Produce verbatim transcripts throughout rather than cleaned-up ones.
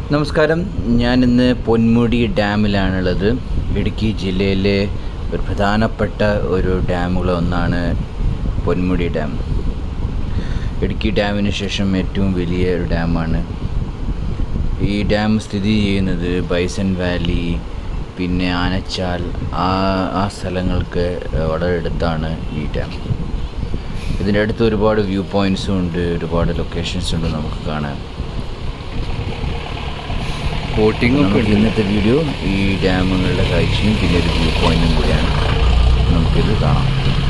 നമസ്കാരം, ഞാനിന്ന് പൊന്മുടി ഡാമിലാണുള്ളത്. ഇടുക്കി ജില്ലയിലെ ഒരു പ്രധാനപ്പെട്ട ഒരു ഡാമുകളൊന്നാണ് പൊന്മുടി ഡാം. ഇടുക്കി ഡാമിന് ശേഷം ഏറ്റവും വലിയ ഒരു ഡാമാണ്. ഈ ഡാം സ്ഥിതി ചെയ്യുന്നത് ബൈസൺ വാലി, പിന്നെ ആനച്ചാൽ, ആ ആ സ്ഥലങ്ങൾക്ക് വളരെ അടുത്താണ് ഈ ഡാം. ഇതിൻ്റെ അടുത്ത് ഒരുപാട് വ്യൂ പോയിൻറ്റ്സും ഉണ്ട്, ഒരുപാട് ലൊക്കേഷൻസ് ഉണ്ട് നമുക്ക് കാണാൻ. ബോട്ടിങ്ങൊക്കെ ഇന്നത്തെ വീഡിയോ ഈ ഡാമുകളുടെ കാഴ്ചയും പിന്നെ ഒരു വ്യൂ പോയിൻറ്റും കൂടിയാണ്. നമുക്കിത് കാണാം.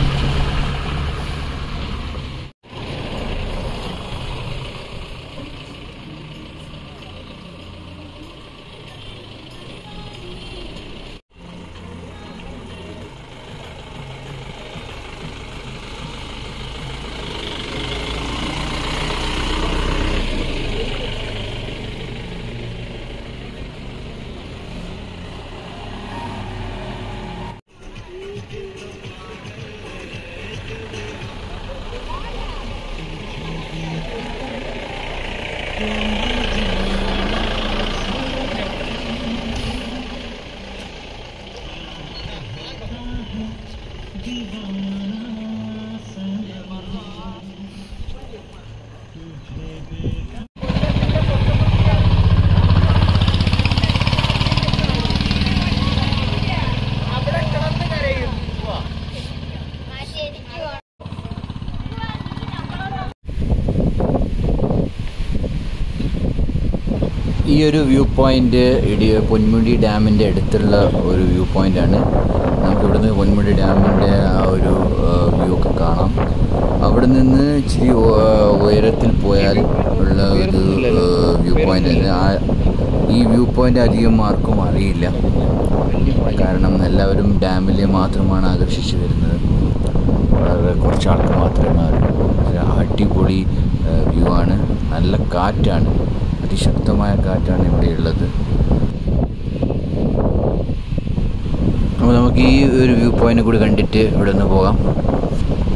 ഈ ഒരു വ്യൂ പോയിൻ്റ് ഇടി പൊന്മുടി ഡാമിൻ്റെ അടുത്തുള്ള ഒരു വ്യൂ പോയിൻ്റാണ്. നമുക്കിവിടുന്ന് പൊന്മുടി ഡാമിൻ്റെ ആ ഒരു വ്യൂ ഒക്കെ കാണാം. അവിടെ നിന്ന് ഇച്ചിരി ഉയരത്തിൽ പോയാൽ ഉള്ള ഒരു വ്യൂ പോയിൻ്റ്. ആ ഈ വ്യൂ പോയിൻ്റ് അധികം ആർക്കും അറിയില്ല, കാരണം എല്ലാവരും ഡാമിൽ മാത്രമാണ് ആകർഷിച്ച് വരുന്നത്. വളരെ കുറച്ച് ആൾക്ക് മാത്രമേ അറിയൂ. അടിപൊളി വ്യൂ ആണ്. നല്ല കാറ്റാണ്, അതിശക്തമായ കാറ്റാണ് ഇവിടെയുള്ളത്. അപ്പോൾ നമുക്ക് ഈ ഒരു വ്യൂ പോയിൻ്റ് കൂടി കണ്ടിട്ട് ഇവിടെ നിന്ന് പോകാം.